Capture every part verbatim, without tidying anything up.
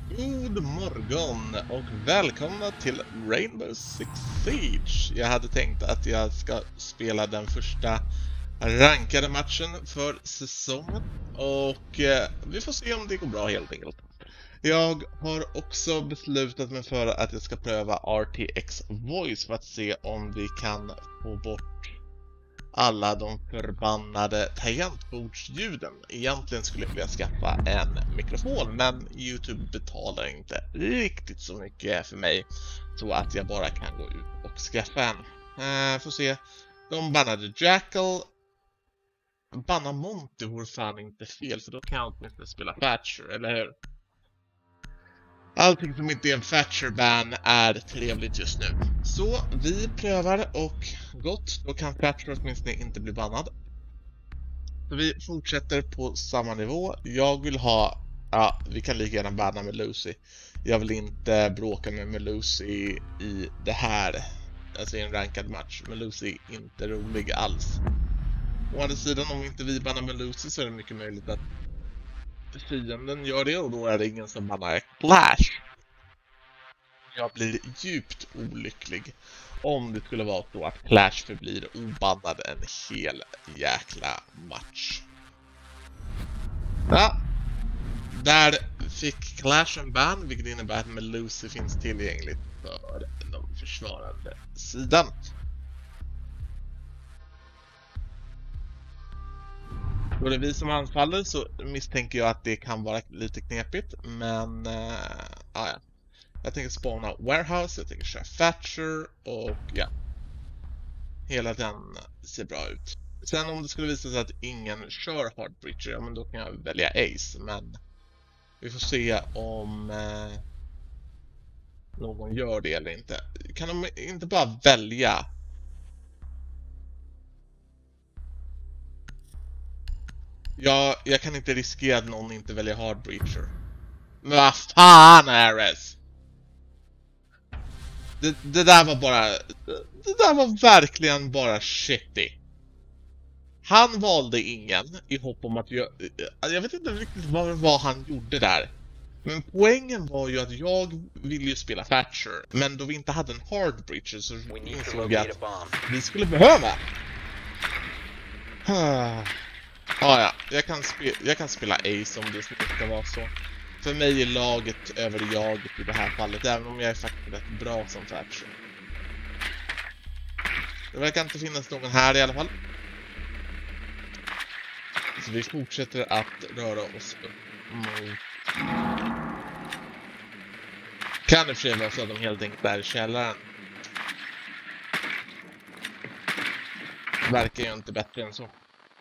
God morgon och välkomna till Rainbow Six Siege. Jag hade tänkt att jag ska spela den första rankade matchen för säsongen och eh, vi får se om det går bra helt enkelt. Jag har också beslutat mig för att jag ska pröva R T X Voice för att se om vi kan få bort alla de förbannade tangentbordsljuden. Egentligen skulle jag vilja skaffa en mikrofon, men YouTube betalar inte riktigt så mycket för mig så att jag bara kan gå ut och skaffa en. Uh, får se. De bannade Jackal. Banna Monty vore fan inte fel, för då kan jag åtminstone spela Thatcher, eller hur? Allting som inte är en Thatcher-ban är trevligt just nu. Så vi prövar och gott, då kan Thatcher åtminstone inte bli bannad. Så vi fortsätter på samma nivå. Jag vill ha, ja, vi kan lika gärna banna med Lucy. Jag vill inte bråka med Melusi i det här, alltså i en rankad match. Melusi är inte rolig alls. Å andra sidan, om inte vi bannar med Lucy så är det mycket möjligt att fienden gör det, och då är det ingen som bannar Clash. Jag blir djupt olycklig om det skulle vara så att Clash förblir obannad en hel jäkla match. Ja, där fick Clash en ban, vilket innebär att Melusi finns tillgängligt för den försvarande sidan. Då det är vi som anfaller så misstänker jag att det kan vara lite knepigt, men äh, ja, jag tänker spawna Warehouse, jag tänker köra Thatcher och ja, hela den ser bra ut. Sen om det skulle visa sig att ingen kör Hardbreacher, ja men då kan jag välja Ace, men vi får se om äh, någon gör det eller inte. Kan de inte bara välja? Ja, jag kan inte riskera att någon inte väljer Hardbreacher. Men vad fan, Ares? Det, det där var bara... Det, det där var verkligen bara shitty. Han valde ingen i hopp om att jag... Jag vet inte riktigt vad, vad han gjorde där. Men poängen var ju att jag ville ju spela Thatcher. Men då vi inte hade en Hardbreacher så insåg jag att vi skulle behöva... Ah, ja, jag kan, spe jag kan spela Ace om det ska vara så. För mig är laget över jaget i det här fallet, även om jag är faktiskt rätt bra som Thatcher. Det verkar inte finnas någon här i alla fall. Så vi fortsätter att röra oss upp mot... Kan det för sig vara så att de helt enkelt är i källaren. Verkar ju inte bättre än så.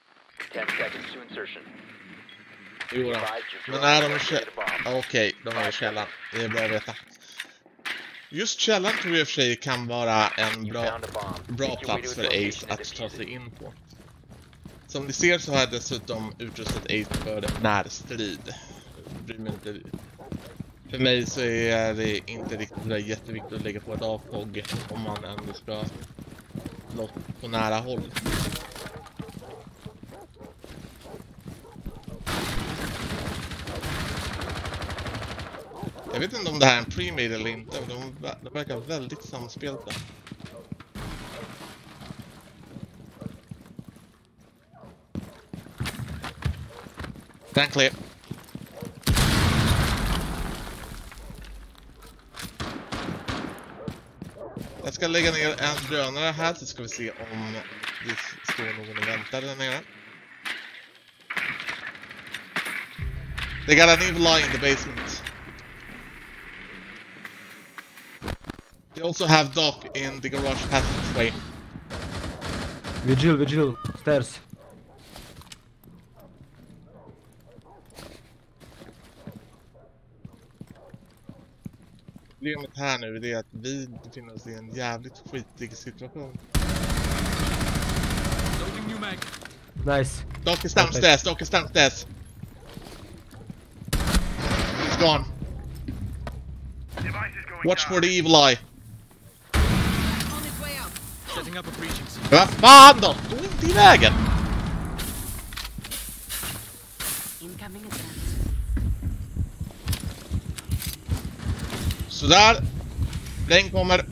Jo då. Men är de i källaren? Okej, okay, de är i källaren. Det är bra att veta. Just källaren tror jag i och för sig kan vara en bra, bra plats för Ace att ta sig in på. Som ni ser så har jag dessutom utrustat Ace för närstrid. Bryr mig inte. För mig så är det inte riktigt jätteviktigt att lägga på ett avtåg om man ändå ska slåss på nära håll. Jag vet inte om det här är en pre-made eller inte, men de, de verkar väldigt samspelta. Den clear. Jag ska lägga ner en drönare här så ska vi se om det står någon och väntar där nere. They got an evil eye in the basement. They also have Doc in the garage passageway. Vigil, vigil, stairs. Problemet här nu är att vi befinner oss i en jävligt skitig situation. Nice. Doc is downstairs, Doc is downstairs. He's gone. Watch for the evil eye. Vad fan då? Stå inte i vägen! Sådär. Regn kommer.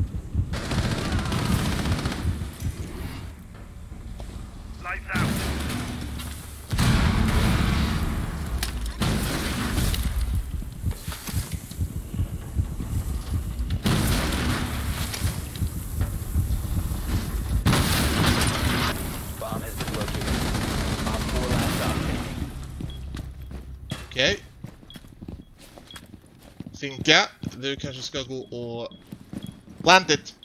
Okej. Okay. Finka, du kanske ska gå och plant it.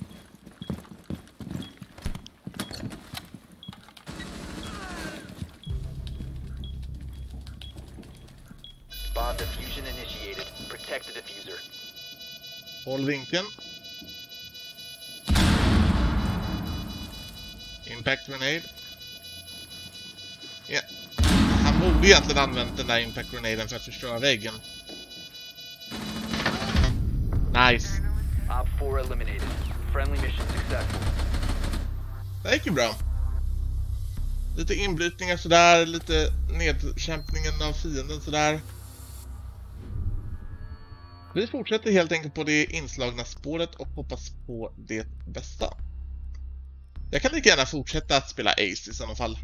Bomb diffusion initiated. Protect the diffuser. Håll vinkeln. Impact grenade. Ja. Han borde egentligen använt den där impact grenaden för att förstöra väggen. Nice. Op four eliminated. Friendly mission successful. Det gick ju bra. Lite inbrytningar sådär, lite nedkämpningen av fienden sådär. Vi fortsätter helt enkelt på det inslagna spåret och hoppas på det bästa. Jag kan lika gärna fortsätta att spela Ace i sådana fall.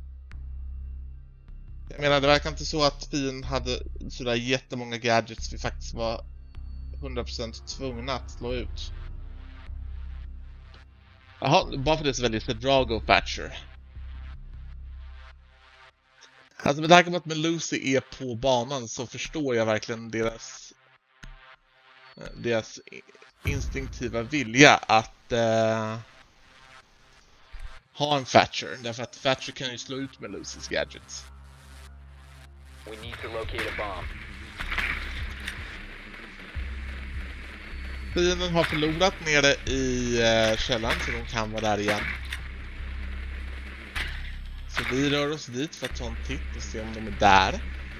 Jag menar, det verkar inte så att fienden hade sådär jättemånga gadgets vi faktiskt var hundra procent tvungna att slå ut. Jaha, bara för det så väljer jag Drago Thatcher. Alltså med tanke på att Melusi är på banan så förstår jag verkligen deras deras instinktiva vilja att uh, ha en Thatcher. Därför att Thatcher kan ju slå ut Melusis gadgets. We need to locate a bomb. Fienden har förlorat nere i uh, källaren så de kan vara där igen. Så vi rör oss dit för att ta en titt och se om de är där.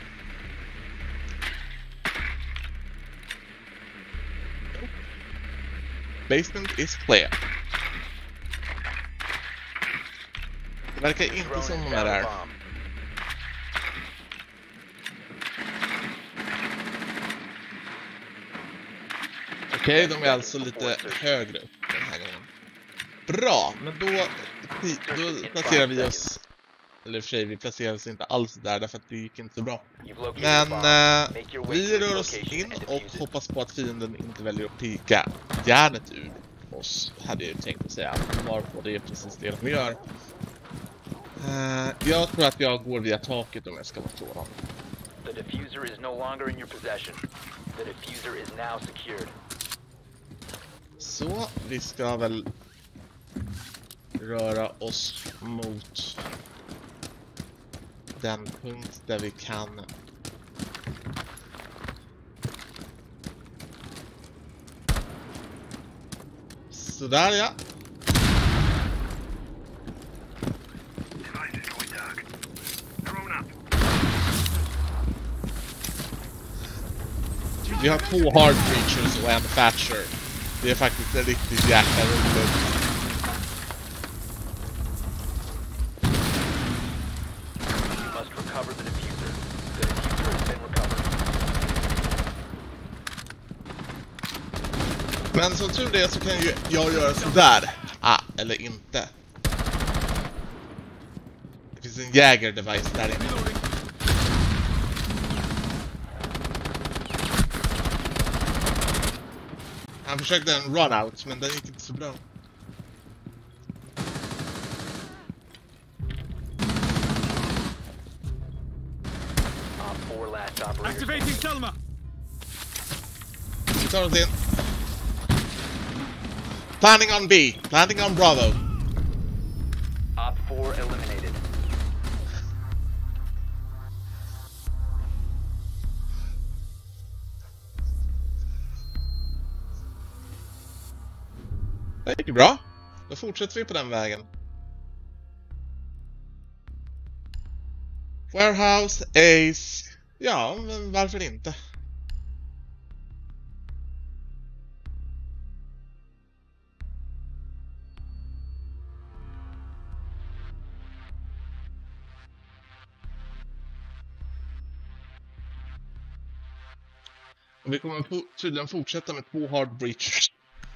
Basement is clear. Det verkar inte som de är där. Okej, okay, de är alltså lite högre upp den här gången. Bra, men då, då placerar vi oss. Eller för sig, vi placerar oss inte alls där därför att det gick inte så bra. Men äh, vi rör oss in och hoppas på att fienden inte väljer att pika järnet ur oss, hade jag tänkt att säga. Varför det är precis det de gör. Uh, jag tror att jag går via taket om jag ska vara sådan. The diffuser is no longer in your possession. The diffuser is now secured. Så, vi ska väl röra oss mot den punkt där vi kan sådär, ja. Vi har två hard creatures och en Thatcher. Det är faktiskt en riktigt jäkla roligt. Men som tur det så kan ju jag göra sådär. Ah, eller inte. Det finns en Jäger device där inne. Han försökte en run out, men den gick inte så bra. Activating Selma. Vi tar oss in. Planning on B. Planning on Bravo. Op four eliminated. Det gick bra. Då fortsätter vi på den vägen. Warehouse, Ace. Ja, men varför inte? Och vi kommer få, tydligen fortsätta med två hard breaches.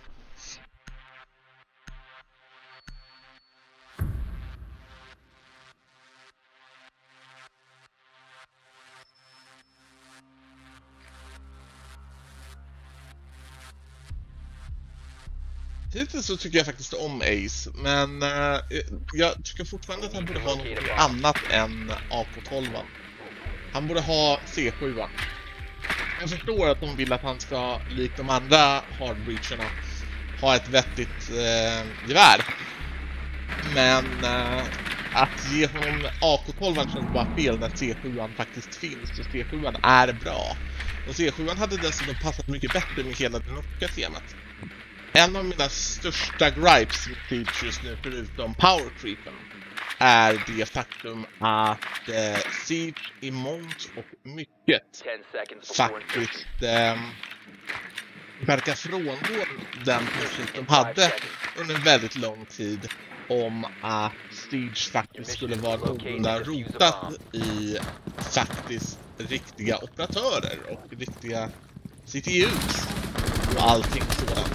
Hittills så tycker jag faktiskt om Ace, men uh, jag tycker fortfarande att han borde ha något annat än A K tolv. Han borde ha C sju. Jag förstår att de vill att han ska, likt de andra hardbreacherna, ha ett vettigt uh, gevär. Men uh, att ge honom A K tolv känns bara fel när C sju faktiskt finns, och C sju är bra. Och C sju hade dessutom passat mycket bättre med hela det norska temat. En av mina största gripes med Siege just nu, förutom power creepen, är det faktum att eh, Siege i mångt och mycket faktiskt eh, verkar frångå den princip de hade under en väldigt lång tid om att Siege faktiskt skulle vara någorlunda rotat i faktiskt riktiga operatörer och riktiga C T Us och allting sådant.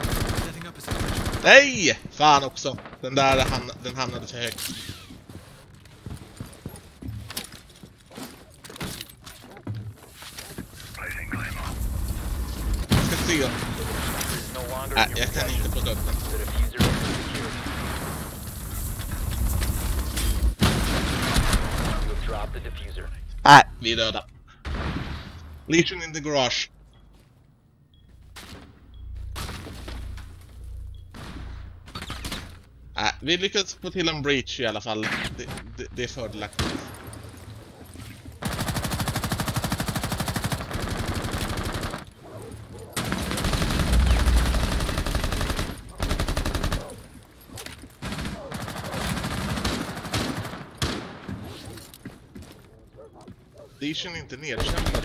Nej! Fan också. Den där han, den hamnade för högt. Jag ska se. Nej, jag kan inte få upp den. Nej, vi är döda. Legion in the garage. Äh, vi lyckades få till en breach i alla fall. Det, det, det är fördelaktigt. Legion är inte nedkämpad.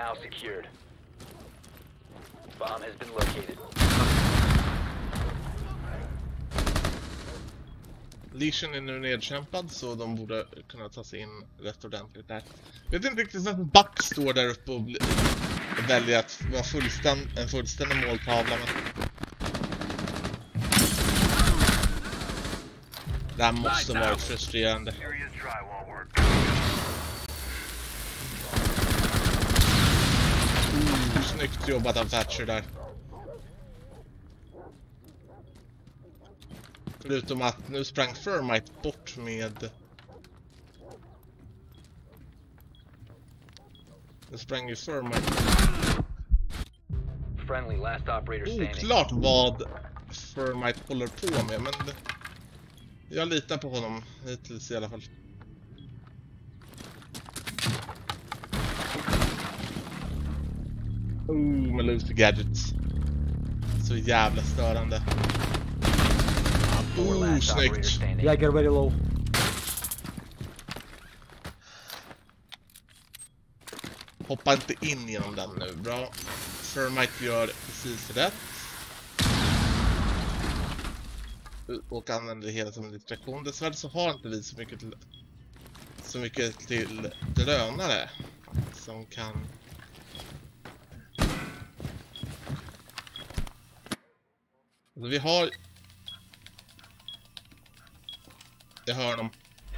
Legion är nu nedkämpad, så de borde kunna ta sig in rätt ordentligt där. Jag vet inte riktigt varför Buck står där uppe och, och väljer att vara fullständ en fullständig måltavla. Men... det här måste vara frustrerande. Uh, snyggt jobbat av Thatcher där. Förutom att nu sprang Thermite bort med... Nu sprang ju Thermite... Oklart vad Thermite håller på med, men... jag litar på honom hittills i alla fall. Oh, med Lucy Gadgets. Så jävla störande. Oh, snyggt. Yeah, get very low. Hoppa inte in genom den nu, bra. Thermite gör precis rätt. Och använder det hela som en distraktion. Dessvärre så har inte vi så mycket till, så mycket till drönare som kan... Alltså vi har... Jag hör dem.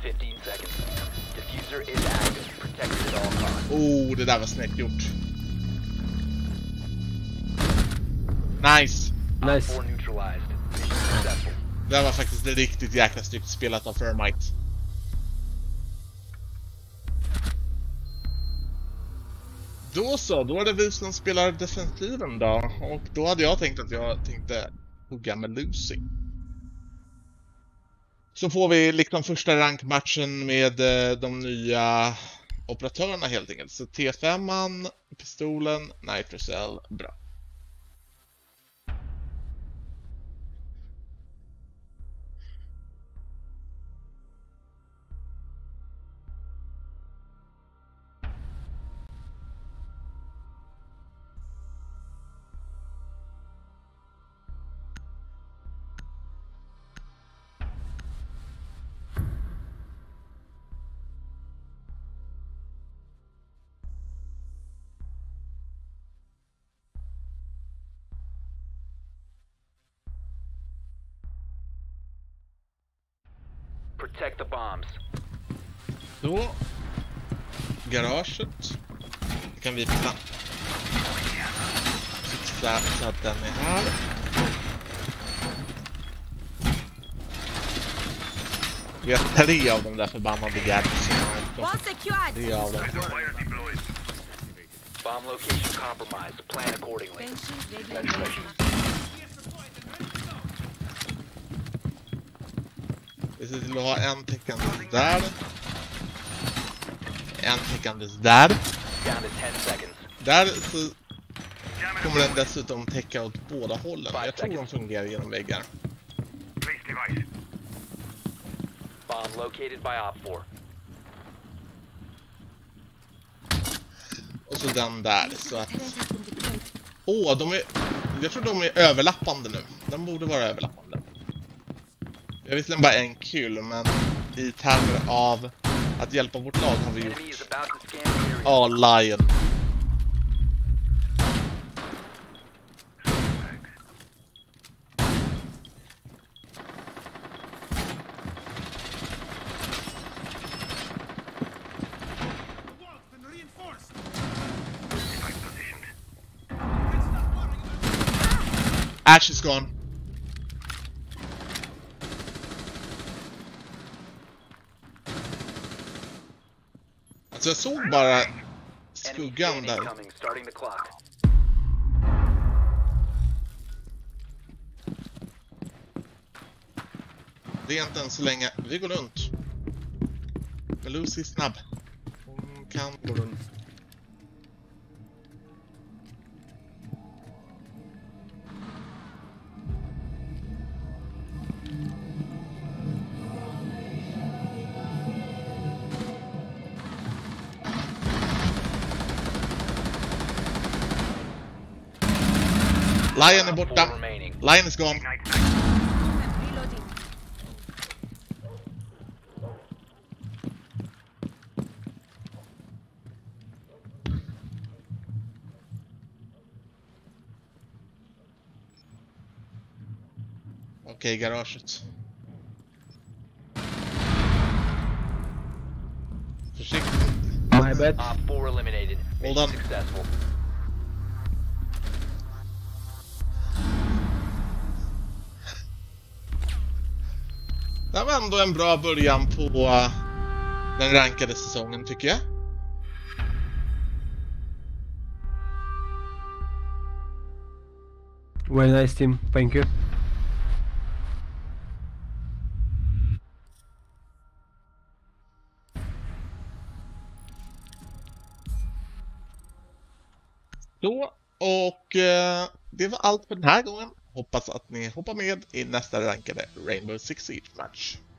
Oh, det där var snyggt gjort. Nice. Nice. Det var faktiskt riktigt jäkla snyggt spelat av Thermite. Då så, då är det vi som spelar defensiven då. Och då hade jag tänkt att jag tänkte hugga med Lucy. Så får vi liksom första rankmatchen med de nya operatörerna helt enkelt. Så T fem-man, pistolen, Nitrocell, bra. Protect the bombs. Så. Garaget. Det kan vi fixa. Fixa så att den är här. Vi har tre av de där förbannade gadgets. Tre av dem. Bomb location compromised. Plan accordingly. Vi ser till att ha en täckandes där. En täckandes där. Down to ten seconds. Där så kommer den dessutom täcka åt båda hållen. Jag tror de fungerar genom väggar. Bomb located by op four. Och så den där så att... Åh, oh, de är... Jag tror de är överlappande nu. De borde vara överlappande. Jag vet inte bara en kul, men i termer av att hjälpa vårt lag har vi gjort... Ja, Lion. Ash is gone. Alltså jag såg bara skuggan där. Det är inte än så länge. Vi går runt. Men Lucy är snabb. Hon kan gå runt. Lion är borta. Lion is gone. Okej, okay, garaget. Försiktigt. My bad. Op four eliminated. Hold on. Successful. Det var ändå en bra början på uh, den rankade säsongen tycker jag. Very nice team, thank you. Så, och uh, det var allt för den här gången. Hoppas att ni hoppar med i nästa rankade Rainbow Six Siege match.